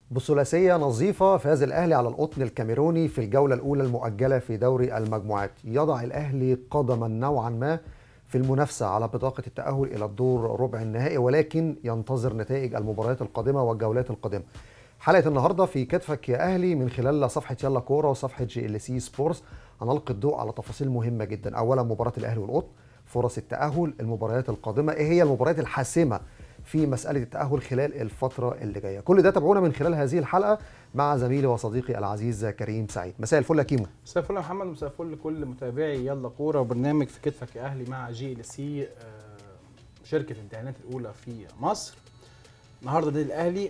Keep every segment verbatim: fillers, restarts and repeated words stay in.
بثلاثية نظيفة فاز الأهلي على القطن الكاميروني في الجولة الأولى المؤجلة في دوري المجموعات. يضع الأهلي قدما نوعا ما في المنافسة على بطاقة التأهل إلى الدور ربع النهائي، ولكن ينتظر نتائج المباريات القادمة والجولات القادمة. حلقة النهاردة في كتفك يا أهلي من خلال صفحة يلا كورة وصفحة جي ال سي سبورتس هنلقي الضوء على تفاصيل مهمة جدا. أولا مباراة الأهلي والقطن، فرص التأهل، المباريات القادمة، إيه هي المباريات الحاسمة في مسألة التأهل خلال الفترة اللي جاية. كل ده تابعونا من خلال هذه الحلقة مع زميلي وصديقي العزيز كريم سعيد. مساء الفل يا كيمو. مساء الفل يا محمد، مساء الفل لكل متابعي يلا كورة وبرنامج في كتفك يا أهلي مع جي ال سي شركة الانترنت الأولى في مصر. النهارده النادي الأهلي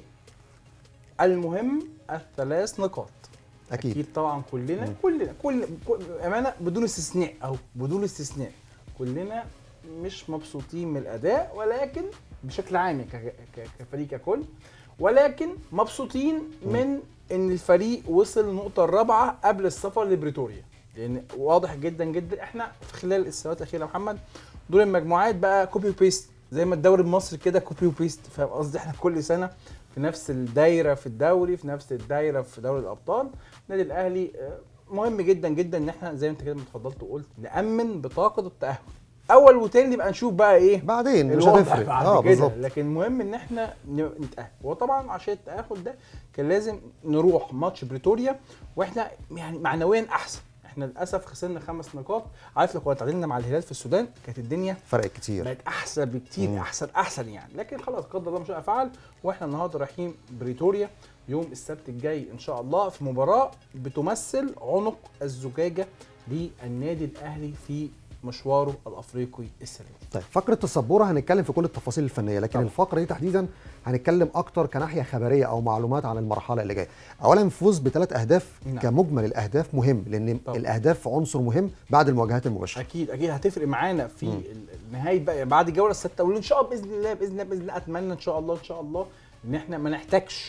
المهم الثلاث نقاط. أكيد, أكيد طبعا كلنا كلنا كل أمانة بدون استثناء أو بدون استثناء كلنا مش مبسوطين من الأداء، ولكن بشكل عام كفريق ككل، ولكن مبسوطين من ان الفريق وصل للنقطه الرابعه قبل السفر لبريتوريا، لان واضح جدا جدا احنا في خلال السنوات الاخيره يا محمد دور المجموعات بقى كوبي وبيست، زي ما الدوري المصري كده كوبي وبيست. فاهم قصدي؟ احنا كل سنه في نفس الدايره في الدوري، في نفس الدايره في دوري الابطال. النادي الاهلي مهم جدا جدا ان احنا زي ما انت كده اتفضلت وقلت نامن بطاقه التاهل. اول وتاني نبقى نشوف بقى ايه بعدين، مش هتفرق اه بالظبط، لكن المهم ان احنا نتاهل. وطبعا عشان التاهل ده كان لازم نروح ماتش بريتوريا واحنا يعني معنويا احسن. احنا للاسف خسرنا خمس نقاط. عارف لو كنا تعادلنا مع الهلال في السودان كانت الدنيا فرق كتير، بقت احسن بكتير. مم. احسن احسن يعني، لكن خلاص قدر الله ما شاء فعل. واحنا النهارده رايحين بريتوريا يوم السبت الجاي ان شاء الله في مباراه بتمثل عنق الزجاجه للنادي الاهلي في مشواره الافريقي السنه دي. طيب فقره السبوره هنتكلم في كل التفاصيل الفنيه، لكن طبعا الفقره دي تحديدا هنتكلم اكتر كناحيه خبريه او معلومات عن المرحله اللي جايه. اولا الفوز بثلاث اهداف. نعم. كمجمل الاهداف مهم، لان طبعا الاهداف عنصر مهم بعد المواجهات المباشره. اكيد اكيد هتفرق معانا في م. النهايه بقى بعد الجوله السادسه، وان شاء الله باذن الله باذن الله باذن الله اتمنى ان شاء الله ان شاء الله ان احنا ما نحتاجش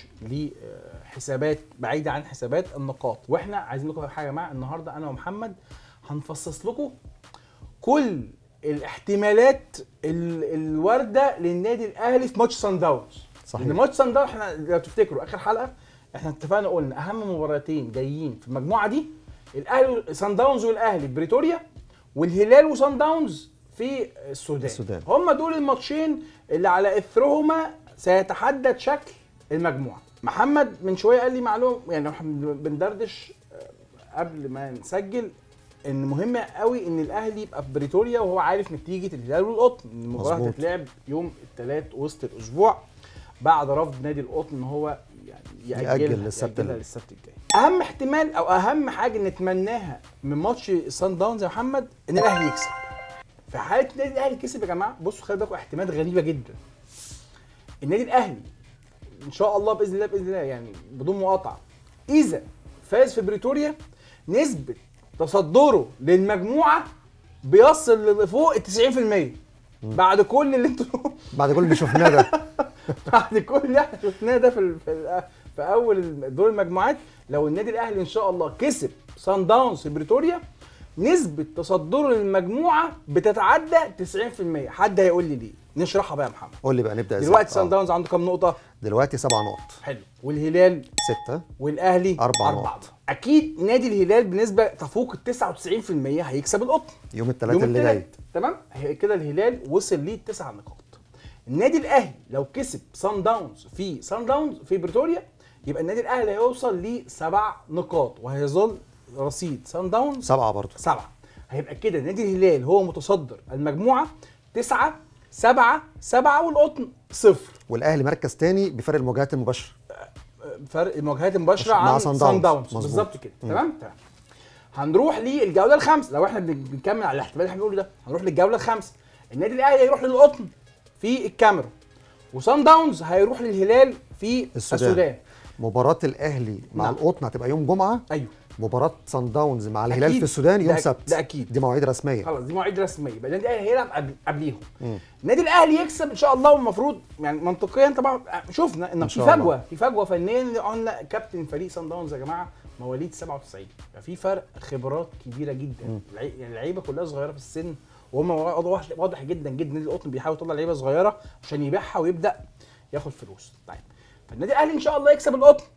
لحسابات بعيده عن حسابات النقاط. واحنا عايزين لكم حاجه يا جماعه، النهارده انا ومحمد هنفصص لكم كل الاحتمالات الوارده للنادي الاهلي في ماتش سان داونز. صحيح. ماتش سان داونز احنا لو تفتكروا اخر حلقه احنا اتفقنا قلنا اهم مباراتين جايين في المجموعه دي الاهلي سان داونز والاهلي بريتوريا، والهلال وسان داونز في السودان. السودان هم دول الماتشين اللي على اثرهما سيتحدد شكل المجموعه. محمد من شويه قال لي معلومه، يعني احنا بندردش قبل ما نسجل ان مهم قوي ان الاهلي يبقى في بريتوريا وهو عارف نتيجه الهلال والقطن. المباراه هتتلعب يوم الثلاث وسط الاسبوع بعد رفض نادي القطن ان هو يعني ياجل للسبت الجاي. اهم احتمال او اهم حاجه نتمناها من ماتش سان داونز يا محمد ان الاهلي يكسب. في حاله النادي الاهلي كسب يا جماعه بصوا خلي بالكم احتمالات غريبه جدا. النادي الاهلي ان شاء الله باذن الله باذن الله يعني بدون مقاطعه اذا فاز في بريتوريا نسبه تصدره للمجموعه بيصل لفوق ال تسعين في المية بعد كل اللي انتوا بعد كل اللي شفناه ده بعد كل اللي احنا شفناه ده في في, في اول دور المجموعات. لو النادي الاهلي ان شاء الله كسب سان داونز في بريتوريا نسبه تصدره للمجموعه بتتعدى تسعين في المية. حد هيقول لي ليه؟ نشرحها بقى يا محمد. قول لي بقى نبدا ازاي. دلوقتي سان داونز عنده كام نقطه؟ دلوقتي سبع نقط. حلو. والهلال ستة، والاهلي أربع نقط. اكيد نادي الهلال بنسبه تفوق ال تسعة وتسعين في المية هيكسب القطن يوم الثلاث اللي جاي. تمام. كده الهلال وصل ليه تسع نقاط. النادي الاهلي لو كسب سان داونز في سان داونز في بريتوريا يبقى النادي الاهلي هيوصل لسبع نقاط وهيظل رصيد سان داونز سبعه برضه سبعه. هيبقى كده نادي الهلال هو متصدر المجموعه تسعه سبعه سبعه والقطن صفر. والاهلي مركز ثاني بفرق المواجهات المباشره. فرق المواجهات المباشره عن سان داونز بالظبط كده. تمام تمام. هنروح للجوله الخامسه لو احنا بنكمل على الاحتمال اللي احنا بنقوله ده. هنروح للجوله الخامسه. النادي الاهلي هيروح للقطن في الكاميرون وسان داونز هيروح للهلال في السودان. السودان. مباراه الاهلي مع نعم. القطن هتبقى يوم جمعه. ايوه. مباراه سان داونز مع الهلال في السودان يوم سبت. ده اكيد. دي مواعيد رسميه. خلاص دي مواعيد رسميه. يبقى النادي الاهلي هيلعب قبليهم. النادي الاهلي يكسب ان شاء الله، والمفروض يعني منطقيا طبعا شفنا ان في فجوه في فجوه فنيا. قلنا كابتن فريق سان داونز يا جماعه مواليد سبعة وتسعين، ففي فرق خبرات كبيره جدا. يعني اللعيبه كلها صغيره في السن وهم واضح جدا جدا نادي القطن بيحاول يطلع لعيبه صغيره عشان يبيعها ويبدا ياخد فلوس. طيب فالنادي الاهلي ان شاء الله يكسب القطن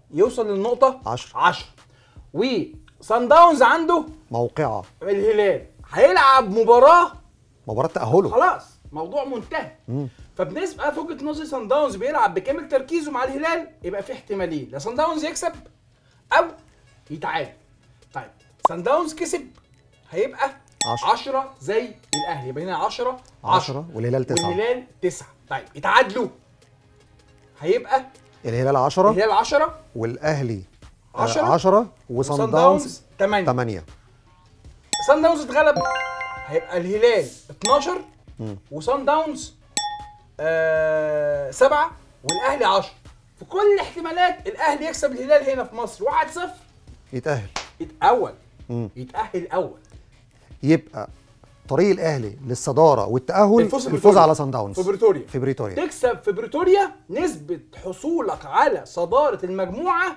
يوصل للنقطه عشرة. عشرة. وصن داونز عنده موقعه الهلال هيلعب مباراه مباراه تاهله. خلاص موضوع منتهي. مم. فبالنسبه انا في وجهه نظري صن داونز بيلعب بكامل تركيزه مع الهلال، يبقى في احتمالين، لا صن داونز يكسب او يتعادل. طيب صن داونز كسب هيبقى عشرة. عشرة زي الاهلي، يبقى هنا عشرة عشرة والهلال تسعة. والهلال تسعة. طيب اتعادلوا هيبقى الهلال عشرة الهلال عشرة والاهلي عشرة عشرة وصن داونز تمانية. ثمانية. صن داونز اتغلب هيبقى الهلال اتناشر مم. وصن داونز آه سبعة والاهلي عشرة. في كل الاحتمالات الاهلي يكسب الهلال هنا في مصر واحد صفر يتاهل. يتأول مم. يتأهل اول. يبقى طريق الاهلي للصداره والتاهل الفوز في الفوز بريتوريا. على صن داونز في بريتوريا. في بريتوريا. تكسب في بريتوريا نسبة حصولك على صدارة المجموعة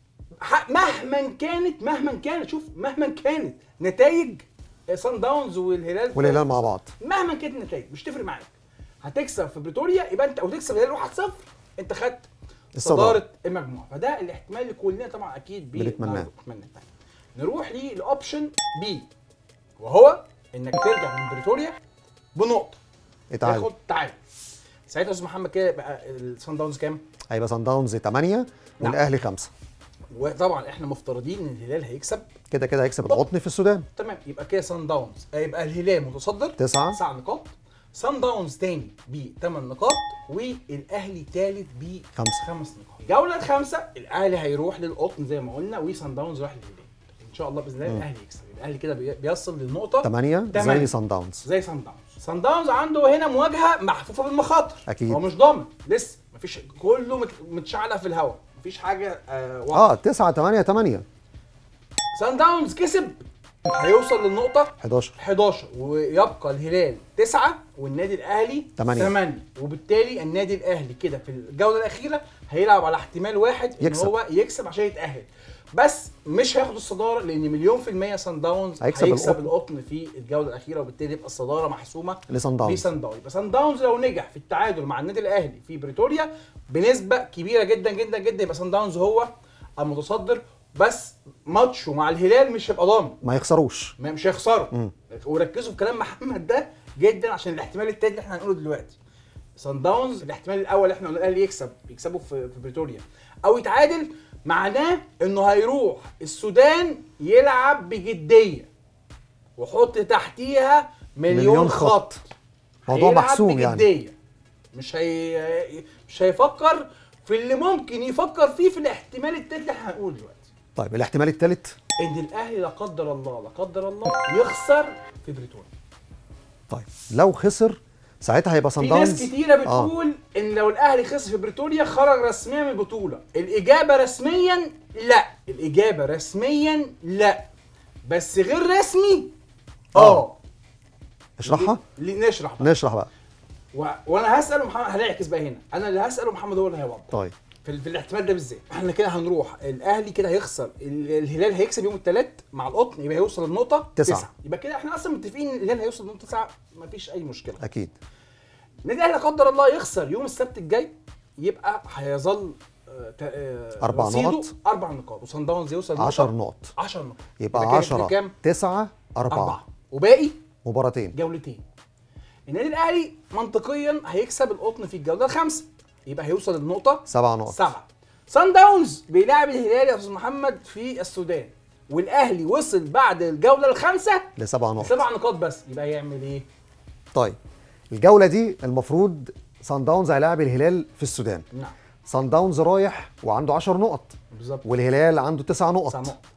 ح- مهما كانت مهما كانت شوف مهما كانت نتائج صن داونز والهلال والهلال مع بعض. مهما كانت النتائج مش تفرق معاك. هتكسب في بريتوريا يبقى انت او تكسب الهلال واحد صفر انت خدت الصدارة. صدارة المجموعة. فده الاحتمال اللي كلنا طبعا اكيد بي- بنتمناه. بنتمناه. نروح للاوبشن بي وهو انك ترجع من بريتوريا بنقطة اتعادل. تاخد تعادل. ساعتها يا استاذ محمد كده يبقى الصن داونز كام؟ هيبقى صن داونز ثمانية والاهلي خمسة. وطبعا احنا مفترضين ان الهلال هيكسب كده كده هيكسب القطن في السودان. تمام. يبقى كده صن داونز يبقى الهلال متصدر تسعة. تسع نقاط، صن داونز تاني ب ثمان نقاط، والاهلي ثالث ب خمسة. خمس نقاط. الجوله الخامسه الاهلي هيروح للقطن زي ما قلنا، وصن داونز راح للهلال. ان شاء الله باذن الله الاهلي يكسب. الاهلي كده بي- بيصل للنقطه ثمانية تمانية. زي صن داونز. زي صن داونز. صن داونز عنده هنا مواجهه محفوفه بالمخاطر. أكيد. هو مش ضامن لسه، مفيش، كله مت- متشعلق في الهواء، مفيش حاجه آه واضحة. اه تسعة ثمانية ثمانية. صن داونز كسب هيوصل للنقطة حداشر. حداشر ويبقى الهلال تسعة والنادي الأهلي تمانية. ثمانية. وبالتالي النادي الأهلي كده في الجولة الأخيرة هيلعب على احتمال واحد إن يكسب. هو يكسب عشان يتأهل، بس مش هياخد الصدارة لأن مليون في المية صن داونز هيكسب هيكسب القطن. القطن في الجولة الأخيرة، وبالتالي يبقى الصدارة محسومة لصن داونز. لصن داونز. يبقى صن داونز لو نجح في التعادل مع النادي الأهلي في بريتوريا بنسبة كبيرة جدا جدا جدا يبقى صن داونز هو المتصدر، بس ماتشه مع الهلال مش هيبقى ضامن، ما يخسروش. ما مش هيخسروا. مم. وركزوا في كلام محمد ده جدا عشان الاحتمال التاني اللي احنا هنقوله دلوقتي. صن داونز الاحتمال الاول اللي احنا قلنا الاهلي يكسب يكسبوا في في بريتوريا او يتعادل، معناه انه هيروح السودان يلعب بجديه وحط تحتيها مليون, مليون خط, خط. موضوع هيلعب محسوم يعني. بجدية. مش هي مش هيفكر في اللي ممكن يفكر فيه في الاحتمال التالت اللي احنا هنقوله دلوقتي، طيب الاحتمال الثالث ان الاهلي لا قدر الله لا قدر الله يخسر في بريتوريا. طيب لو خسر ساعتها هيبقى صن في داونز. ناس كتيره بتقول آه. ان لو الاهلي خسر في بريتوريا خرج رسميا من البطوله. الاجابه رسميا لا، الاجابه رسميا لا، بس غير رسمي اه, آه. اشرحها. ل- نشرح بقى. نشرح بقى. و... وانا هسال محمد هنعكس بقى هنا، انا اللي هسال ومحمد هو اللي هيوضح. طيب في, ال- في الاحتمال ده بالذات احنا كده هنروح الاهلي كده هيخسر، ال- الهلال هيكسب يوم الثلاث مع القطن يبقى هيوصل للنقطه تسعة. تسعة. يبقى كده احنا اصلا متفقين ان الهلال هيوصل للنقطه تسعة، مفيش اي مشكله. اكيد. النادي الاهلي لا قدر الله يخسر يوم السبت الجاي يبقى هيظل آه، تا- آه، أربع رصيده نقط. اربع نقاط، وصن داونز يوصل عشر نقط. عشر نقط يبقى كده عشرة كام؟ تسعة أربعة. أربعة وباقي مباراتين. جولتين. النادي الاهلي منطقيا هيكسب القطن في الجوله الخامسه يبقى هيوصل للنقطه سبع نقط. سبعة. صن داونز بيلاعب الهلال يا استاذ محمد في السودان، والاهلي وصل بعد الجوله الخامسه لسبع نقط. سبع نقاط بس، يبقى يعمل ايه؟ طيب الجولة دي المفروض صن داونز هيلاعب الهلال في السودان. نعم صن داونز رايح وعنده عشر نقط بالظبط، والهلال عنده تسع نقط. تسع نقط.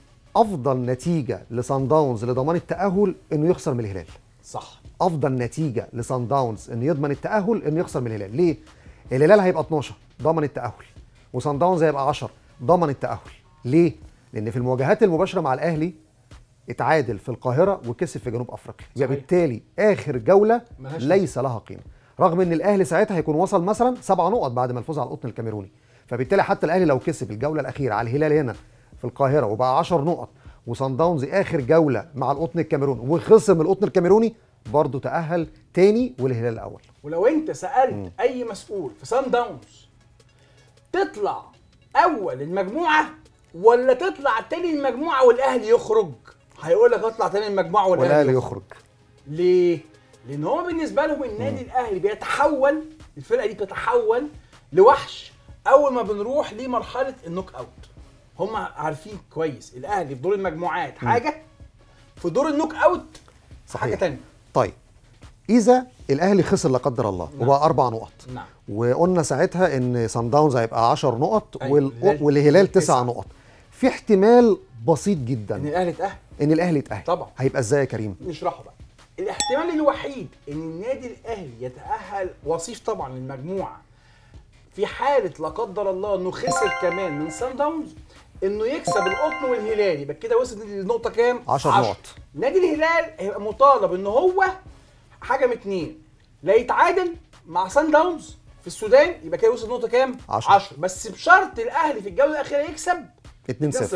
افضل نتيجة لصن داونز لضمان التأهل انه يخسر من الهلال. صح. افضل نتيجة لصن داونز انه يضمن التأهل انه يخسر من الهلال. ليه؟ الهلال هيبقى اتناشر ضمن التأهل، وصن داونز هيبقى عشرة ضمن التأهل. ليه؟ لان في المواجهات المباشرة مع الاهلي اتعادل في القاهرة وكسب في جنوب افريقيا، يبقى بالتالي اخر جولة ملهاش ليس لها قيمة، رغم ان الاهلي ساعتها هيكون وصل مثلا سبع نقط بعد ما الفوز على القطن الكاميروني. فبالتالي حتى الاهلي لو كسب الجولة الأخيرة على الهلال هنا في القاهرة وبقى عشر نقط، وصن داونز اخر جولة مع القطن الكاميروني وخسر من القطن الكاميروني، برضه تأهل تاني والهلال الأول. ولو انت سالت مم. اي مسؤول في صن داونز تطلع اول المجموعه ولا تطلع تاني المجموعه والاهلي يخرج؟ هيقول لك اطلع تاني المجموعه والاهلي يخرج. يخرج. ليه؟ لان هو بالنسبه لهم النادي الاهلي بيتحول، الفرقه دي بتتحول لوحش اول ما بنروح لمرحله النوك اوت. هم عارفين كويس الاهلي في دور المجموعات حاجه، في دور النوك اوت صحيح. حاجه ثانيه. طيب اذا الاهلي خسر لا قدر الله نعم. وبقى اربع نقط، نعم. وقلنا ساعتها ان صن داونز هيبقى عشر نقط، أيوة. وال... والهلال تسع نقط، في احتمال بسيط جدا ان الاهلي اتاهل. ان الاهلي يتاهل. طبعا. هيبقى ازاي يا كريم؟ نشرحه بقى. الاحتمال الوحيد ان النادي الاهلي يتاهل وصيف طبعا للمجموعه في حاله لا قدر الله انه خسر كمان من سان داونز، انه يكسب القطن والهلال، يبقى كده وصل للنقطه كام؟ عشر نقط. نادي الهلال هيبقى مطالب ان هو حاجه من اتنين، لا يتعادل مع سان داونز في السودان، يبقى كده وصل لنقطه كام؟ عشرة، بس بشرط الاهلي في الجوله الاخيره يكسب اتنين صفر.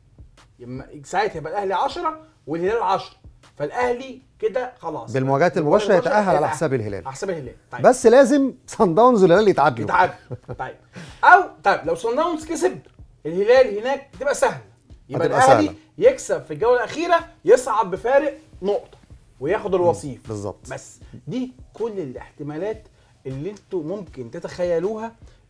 ساعتها يبقى الاهلي عشرة والهلال عشرة، فالاهلي كده خلاص بالمواجهات المباشره يتاهل على حساب الهلال. على حساب الهلال. طيب. بس لازم صن داونز والهلال يتعادلوا. يتعادلوا. طيب او طيب لو صن داونز كسب الهلال هناك تبقى سهله، يبقى الاهلي سهلة. يكسب في الجوله الاخيره يصعد بفارق نقطه وياخد الوصيف. بالظبط. بس دي كل الاحتمالات اللي انتوا ممكن تتخيلوها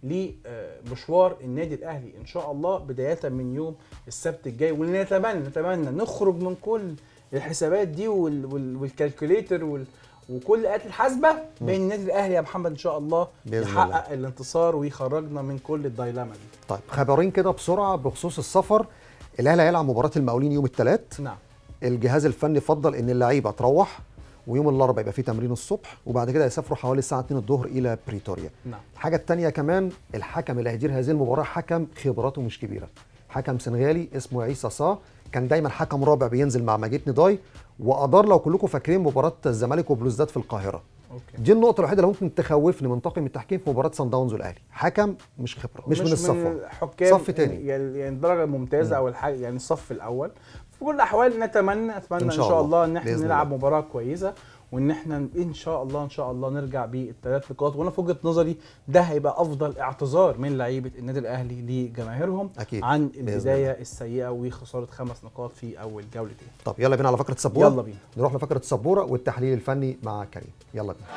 لمشوار النادي الاهلي ان شاء الله بدايه من يوم السبت الجاي، ونتمنى نتمنى نخرج من كل الحسابات دي والكالكوليتر وال وكل الآلات الحاسبه بين النادي الاهلي يا محمد ان شاء الله يحقق الانتصار ويخرجنا من كل الدايلاما دي. طيب خبرين كده بسرعه بخصوص السفر. الاهلي هيلعب مباراه المقاولين يوم الثلاث. نعم. الجهاز الفني فضل ان اللعيبه تروح، ويوم الاربعاء يبقى فيه تمرين الصبح، وبعد كده يسافروا حوالي الساعه اتنين الظهر الى بريتوريا. نعم. الحاجه الثانيه كمان، الحكم اللي هيدير هذه المباراه حكم خبراته مش كبيره، حكم سنغالي اسمه عيسى صا، كان دايما حكم رابع بينزل مع ماجيد نداي، وادار لو كلكم فاكرين مباراه الزمالك وبلوزداد في القاهره. أوكي. دي النقطه الوحيده اللي ممكن تخوفني من طاقم التحكيم في مباراه صن داونز والاهلي، حكم مش خبره، مش, مش من الصف، حكام صف تاني، يعني الدرجه الممتازه او الحاجه يعني الصف الاول. في كل الاحوال نتمنى اتمنى ان شاء, إن شاء الله ان احنا نلعب الله. مباراه كويسه، وان احنا ان شاء الله ان شاء الله نرجع بالثلاث نقاط، وانا في وجهه نظري ده هيبقى افضل اعتذار من لعيبه النادي الاهلي لجماهيرهم أكيد. عن البدايه السيئه وخساره خمس نقاط في اول جولتين. طب يلا بينا على فقره السبوره. يلا بينا نروح لفقره السبوره والتحليل الفني مع كريم. يلا بينا.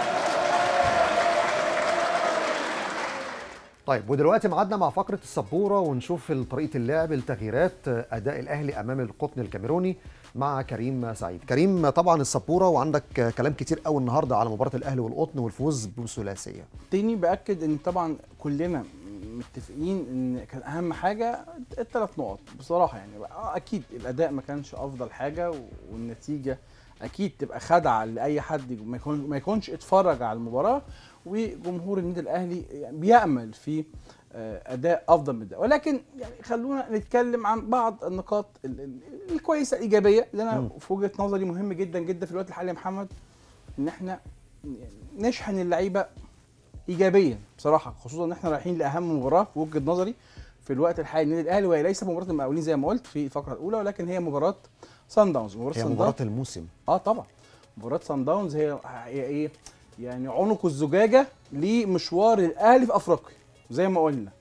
طيب ودلوقتي معادنا مع فقره السبوره ونشوف طريقه اللعب، التغييرات، اداء الاهلي امام القطن الكاميروني مع كريم سعيد. كريم طبعا السبوره وعندك كلام كتير قوي النهارده على مباراه الاهلي والقطن والفوز بثلاثيه. تاني باكد ان طبعا كلنا متفقين ان كان اهم حاجه الثلاث نقط بصراحه، يعني اكيد الاداء ما كانش افضل حاجه، والنتيجه اكيد تبقى خدعه لاي حد ما يكون ما يكونش اتفرج على المباراه، وجمهور النادي الاهلي بيامل في اداء افضل من ده. ولكن يعني خلونا نتكلم عن بعض النقاط الكويسه الايجابيه اللي انا م. في وجهه نظري مهم جدا جدا في الوقت الحالي يا محمد، ان احنا نشحن اللعيبه ايجابيا بصراحه، خصوصا ان احنا رايحين لاهم مباراه في وجهه نظري في الوقت الحالي النادي الاهلي، وهي ليست مباراه المقاولين زي ما قلت في الفقره الاولى، ولكن هي مباراه صن داونز. مباراه هي مباراه الموسم. اه طبعا مباراه صن داونز هي هي ايه يعني عنق الزجاجه لمشوار الاهلي في افريقيا. زي ما قلنا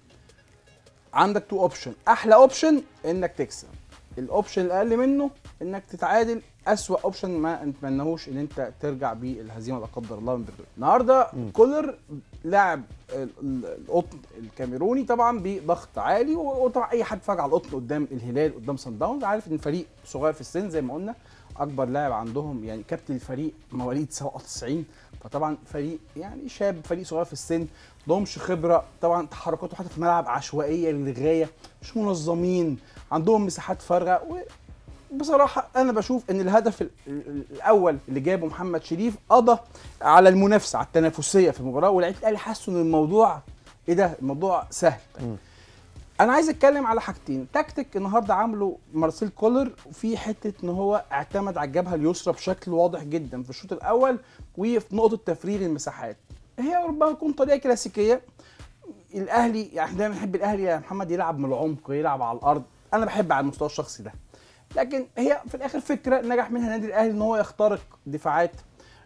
عندك تو اوبشن، احلى اوبشن انك تكسب، الاوبشن الاقل منه انك تتعادل، اسوأ اوبشن ما نتمناهوش ان انت ترجع بالهزيمه لا قدر الله من بريتوريا. النهارده كولر لاعب القطن الكاميروني طبعا بضغط عالي، وطبعا اي حد فاج على القطن قدام الهلال قدام صن داونز عارف ان الفريق صغير في السن زي ما قلنا، اكبر لاعب عندهم يعني كابتن الفريق مواليد سبعة وتسعين، فطبعا فريق يعني شاب، فريق صغير في السن، ضمش خبره، طبعا تحركاته حتى في الملعب عشوائيه للغايه، مش منظمين، عندهم مساحات فارغه. وبصراحه انا بشوف ان الهدف الاول اللي جابه محمد شريف قضى على المنافسه على التنافسيه في المباراه، ولعيبه الاهلي حسوا ان الموضوع ايه ده، الموضوع سهل. م. انا عايز اتكلم على حاجتين. تكتيك النهارده عامله مارسيل كولر في حته ان هو اعتمد على الجبهه اليسرى بشكل واضح جدا في الشوط الاول، وفي نقطه تفريغ المساحات. هي ربما تكون طريقه كلاسيكيه، الاهلي يعني دايما بنحب الاهلي يا محمد يلعب من العمق، يلعب على الارض، انا بحب على المستوى الشخصي ده، لكن هي في الاخر فكره نجح منها النادي الاهلي ان هو يخترق دفاعات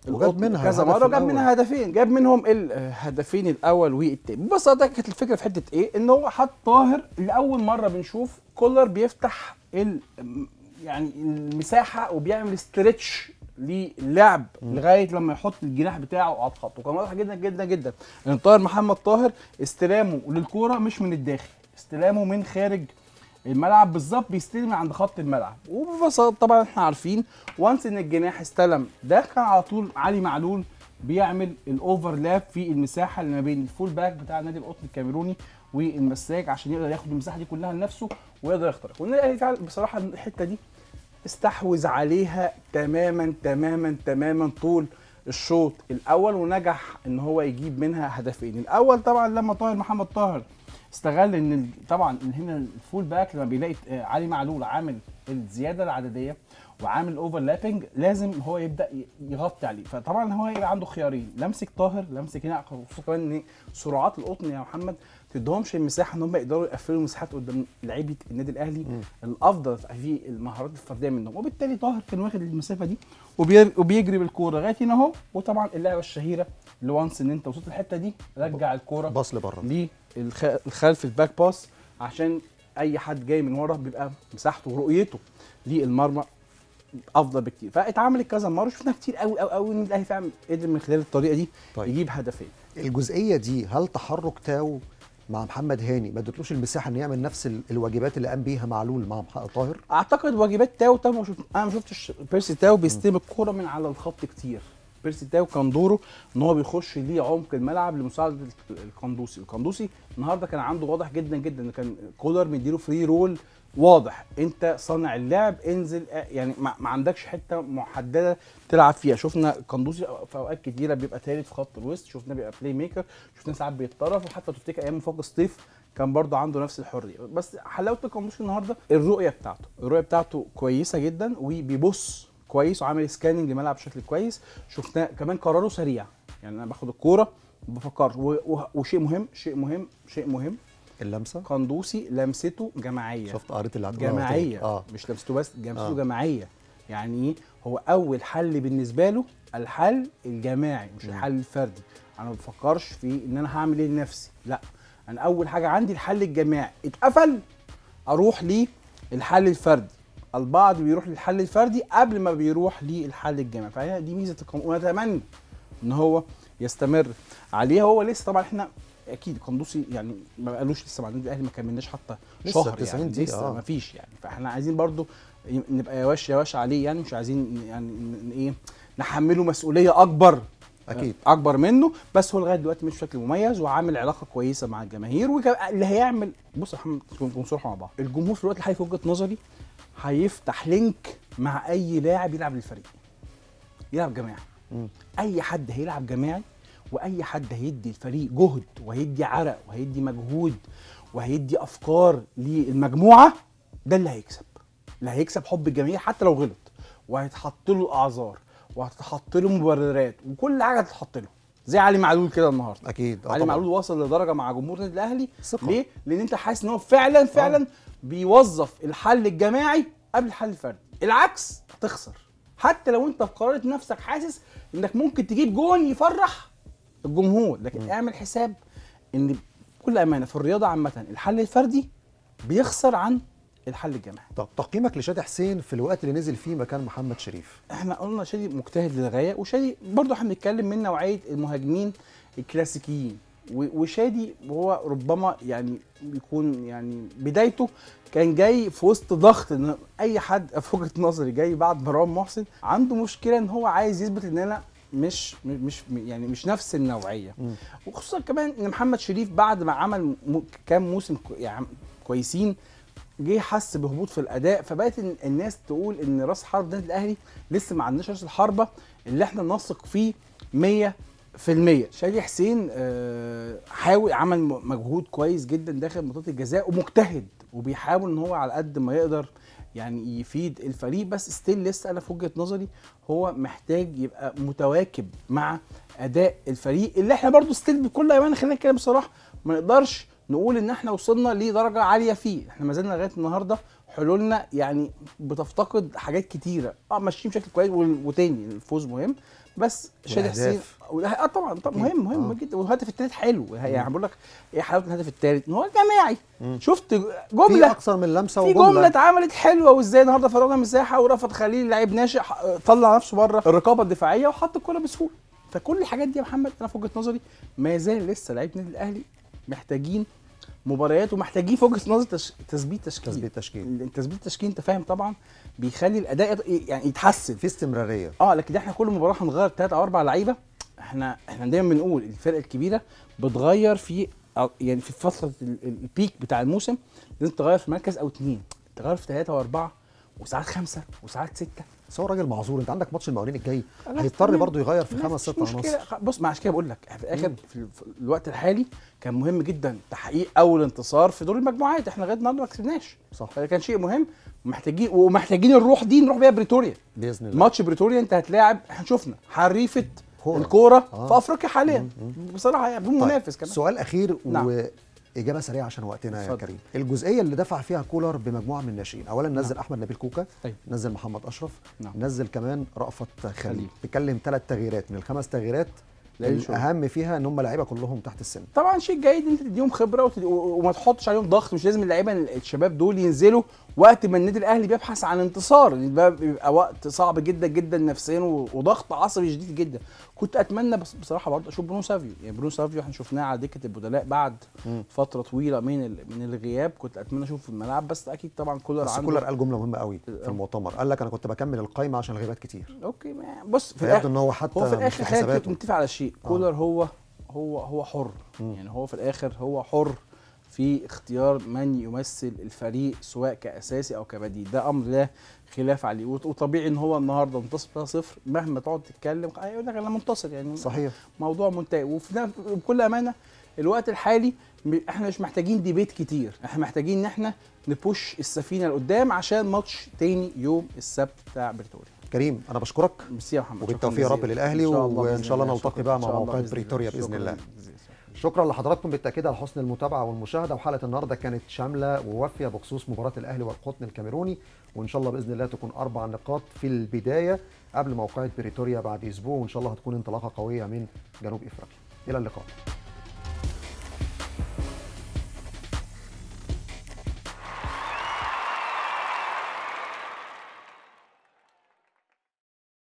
وجاب منها كذا مره، جاب منها هدفين، جاب منهم الهدفين الاول والثاني. بس ده كانت الفكره في حته ايه، ان هو حط طاهر لاول مره بنشوف كولر بيفتح ال يعني المساحه وبيعمل استرتش للعب لغايه لما يحط الجناح بتاعه على الخط. وكان واضح جدا جدا جدا ان طاهر محمد طاهر استلامه للكوره مش من الداخل، استلامه من خارج الملعب بالظبط، بيستلم عند خط الملعب. وببساطه طبعا احنا عارفين وانس ان الجناح استلم ده كان على طول علي معلول بيعمل الاوفرلاب في المساحه اللي ما بين الفول باك بتاع النادي القطن الكاميروني والمساك عشان يقدر ياخد المساحه دي كلها لنفسه ويقدر يخترق. والنادي الاهلي فعلا بصراحه الحته دي استحوذ عليها تماما تماما تماما طول الشوط الاول، ونجح ان هو يجيب منها هدفين. الاول طبعا لما طاهر محمد طاهر استغل ان طبعا هنا الفول باك لما بيلاقي علي معلول عامل الزياده العدديه وعامل اوفرلابنج لازم هو يبدا يغطي عليه. فطبعا هو هيبقى عنده خيارين، لمسك طاهر لمسك هنا، خصوصا كمان ان سرعات القطن يا محمد تدهمش المساحه ان هم يقدروا يقفلوا المساحات قدام لعيبه النادي الاهلي م. الافضل في المهارات الفرديه منهم. وبالتالي طاهر كان واخد المسافه دي وبيجري بالكوره لغايه هنا اهو. وطبعا اللعبه الشهيره اللي وانس ان انت وصلت الحته دي رجع الكوره باص لبره للخلف الباك باس، عشان اي حد جاي من ورا بيبقى مساحته ورؤيته للمرمى افضل بكتير. فاتعملت كذا مره، شفنا كتير قوي قوي قوي ان الاهلي فعلا قدر من خلال الطريقه دي طيب. يجيب هدفين. الجزئيه دي هل تحرك تاو مع محمد هاني ما ادتلوش المساحه ان يعمل نفس الواجبات اللي قام بيها معلول مع طاهر؟ اعتقد واجبات تاو تاو ما شفت انا ما شفتش بيرسي تاو بيستلم الكوره من على الخط كتير. بيرسي تاو كان دوره ان هو بيخش ليه عمق الملعب لمساعده القندوسي. القندوسي النهارده كان عنده واضح جدا جدا ان كان كولر مديله فري رول واضح، انت صانع اللعب انزل، يعني ما عندكش حته محدده تلعب فيها. شفنا قندوسي في اوقات كتيره بيبقى ثالث في خط الوسط، شفنا بيبقى بلاي ميكر، شفنا ساعات بيتطرف، وحتى تفتكر ايام فوق سطيف كان برضه عنده نفس الحريه. بس حلاوه القندوسي النهارده الرؤيه بتاعته، الرؤيه بتاعته كويسه جدا وبيبص كويس وعامل سكاننج للملعب بشكل كويس. شفناه كمان قراره سريع، يعني انا باخد الكوره ما بفكرش. وشيء مهم شيء مهم شيء مهم اللمسه قندوسي لمسته جماعيه. شفت قريت اللي جماعيه آه. مش لمسته بس، لمسته آه. جماعيه. يعني ايه؟ هو اول حل بالنسبه له الحل الجماعي مش م. الحل الفردي. انا ما بفكرش في ان انا هعمل ايه لنفسي، لا، انا اول حاجه عندي الحل الجماعي، اتقفل اروح للحل الفردي. البعض بيروح للحل الفردي قبل ما بيروح للحل الجماعي، فهي دي ميزه القندوسي ونتمنى ان هو يستمر عليها. هو لسه طبعا احنا اكيد قندوسي يعني ما قالوش لسه مع النادي الاهلي، ما كملناش حتى شهر يعني لسه آه. ما فيش يعني. فاحنا عايزين برضو نبقى يواش يواش عليه، يعني مش عايزين يعني ايه نحمله مسؤوليه اكبر اكيد اكبر منه. بس هو لغايه دلوقتي مش بشكل مميز وعامل علاقه كويسه مع الجماهير. واللي هيعمل بص يا محمد نكون صراحه مع بعض، الجمهور في الوقت الحالي في وجهه نظري هيفتح لينك مع اي لاعب يلعب للفريق، يلعب جماعي. م. اي حد هيلعب جماعي واي حد هيدي الفريق جهد وهيدي عرق وهيدي مجهود وهيدي افكار للمجموعه، ده اللي هيكسب، اللي هيكسب حب الجماهير حتى لو غلط، وهيتحط له اعذار وهتتحط له مبررات وكل حاجه هتتحط له، زي علي معلول كده النهارده. اكيد علي معلول وصل لدرجه مع جمهور النادي الاهلي ليه؟ لان انت حاسس ان هو فعلا فعلا آه. بيوظف الحل الجماعي قبل الحل الفردي. العكس هتخسر، حتى لو انت في قرارة نفسك حاسس انك ممكن تجيب جون يفرح الجمهور، لكن م. اعمل حساب ان بكل امانه في الرياضه عامه الحل الفردي بيخسر عن الحل الجماعي. طب تقييمك لشادي حسين في الوقت اللي نزل فيه مكان محمد شريف؟ احنا قلنا شادي مجتهد للغايه، وشادي برضه احنا بنتكلم من نوعيه المهاجمين الكلاسيكيين، وشادي هو ربما يعني بيكون يعني بدايته كان جاي في وسط ضغط، ان اي حد في وجهه نظري جاي بعد مروان محسن عنده مشكله ان هو عايز يثبت ان انا مش مش يعني مش نفس النوعيه. م. وخصوصا كمان ان محمد شريف بعد ما عمل كام موسم يعني كويسين جه حس بهبوط في الاداء، فبقت الناس تقول ان راس حرب النادي الاهلي لسه ما عندناش راس الحربه اللي احنا نثق فيه مية في المية. شادي حسين حاول عمل مجهود كويس جدا داخل منطقه الجزاء ومجتهد وبيحاول ان هو على قد ما يقدر يعني يفيد الفريق، بس ستيل لسه انا في وجهه نظري هو محتاج يبقى متواكب مع اداء الفريق اللي احنا برضو ستيل بكل ايمان خلينا نتكلم بصراحه ما نقدرش نقول ان احنا وصلنا لدرجه عاليه فيه. احنا ما زلنا لغايه النهارده حلولنا يعني بتفتقد حاجات كتيره. اه ماشيين بشكل كويس، وتاني الفوز مهم، بس شادي حسين اه طبعا طبعا مهم مهم آه. جدا. والهدف الثالث حلو يعني بقول لك ايه حلاوه الهدف الثالث ان هو جماعي. مم. شفت جمله في اكثر من لمسه في وجمله جمله اتعملت حلوه، وازاي النهارده فرغنا مساحه ورفض خليل لعيب ناشئ طلع نفسه بره الرقابه الدفاعيه وحط الكره بسهوله. فكل الحاجات دي يا محمد انا في وجهه نظري ما زال لسه لعيبه النادي الاهلي محتاجين مباريات، ومحتاجين في وجهه نظري تش... تثبيت تشكيل. تثبيت تشكيل تثبيت التشكيل انت فاهم طبعا بيخلي الاداء يعني يتحسن في استمراريه. اه لكن احنا كل مباراه هنغير ثلاثة او اربع لعيبه. احنا احنا دايما بنقول الفرق الكبيره بتغير في يعني في فتره البيك بتاع الموسم لازم تغير في مركز او اثنين، تغير في ثلاثه واربعه وساعات خمسه وساعات سته. بس هو راجل معذور، انت عندك ماتش المقاولين الجاي هيضطر برضه يغير في خمس ست عناصر. بص ما عشان كده بقول لك في الاخر في الوقت الحالي كان مهم جدا تحقيق اول انتصار في دور المجموعات. احنا لغايه النهارده ما كسبناش صح، فده كان شيء مهم محتاجين، ومحتاجين الروح دي نروح بيها بريتوريا باذن الله. ماتش بريتوريا انت هتلاعب، احنا شفنا حريفه الكوره آه. في افريقيا حاليا مم. بصراحه يعني بدون منافس كمان. سؤال اخير نعم. واجابه سريعه عشان وقتنا فضل. يا كريم. الجزئيه اللي دفع فيها كولر بمجموعه من الناشئين، اولا نزل نعم. احمد نبيل كوكا، أيوه. نزل محمد اشرف، نعم. نزل كمان رأفت خليل. خليل. بتكلم ثلاث تغييرات من الخمس تغييرات الاهم فيها ان هم لعيبه كلهم تحت السن. طبعا شيء جيد انت تديهم خبره وتدي... وما تحطش عليهم ضغط. مش لازم اللعيبه الشباب دول ينزلوا وقت ما النادي الاهلي بيبحث عن انتصار، بيبقى وقت صعب جدا جدا نفسيا وضغط عصبي شديد جدا. كنت اتمنى بس بصراحه برضه اشوف برونو سافيو، يعني برونو سافيو احنا شفناه على دكه البدلاء بعد م. فتره طويله من من الغياب، كنت اتمنى اشوفه في الملعب. بس اكيد طبعا كولر عنده، كولر قال جمله مهمه قوي في المؤتمر، قال لك انا كنت بكمل القايمه عشان الغيابات كتير. اوكي بص في الاخر ان هو حتى هو في الاخر خلينا نتفق على شيء، كولر آه. هو هو هو حر م. يعني هو في الاخر هو حر في اختيار من يمثل الفريق سواء كاساسي او كبديل، ده امر لا خلاف عليه. وطبيعي ان هو النهارده منتصر ثلاثة صفر مهما تقعد تتكلم هيقول لك انا منتصر، يعني صحيح موضوع منتهي. وفي بكل امانه الوقت الحالي احنا مش محتاجين ديبيت كتير، احنا محتاجين ان احنا نبوش السفينه لقدام عشان ماتش تاني يوم السبت بتاع بريتوريا. كريم انا بشكرك ميرسي يا محمد، وبالتوفيق يا رب للاهلي، وان شاء الله نلتقي بقى مع موقعة بريتوريا باذن الله. شكرا لحضراتكم بالتاكيد على حسن المتابعه والمشاهده، وحلقه النهارده كانت شامله ووافيه بخصوص مباراه الاهلي والقطن الكاميروني، وان شاء الله باذن الله تكون اربع نقاط في البدايه قبل موقعة بريتوريا بعد اسبوع، وان شاء الله هتكون انطلاقه قويه من جنوب افريقيا. الى اللقاء.